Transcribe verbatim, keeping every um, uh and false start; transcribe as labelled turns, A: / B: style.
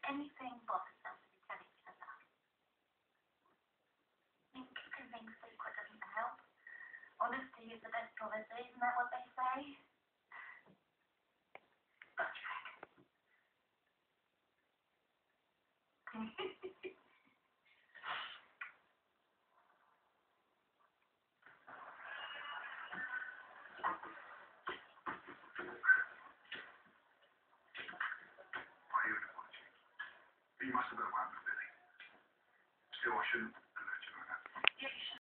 A: anything bothersome to be telling each other. I mean, keeping things secret doesn't help. Honesty is the best policy, isn't that what they say? Don't you reckon?
B: You must have been one with Billy. Still, I shouldn't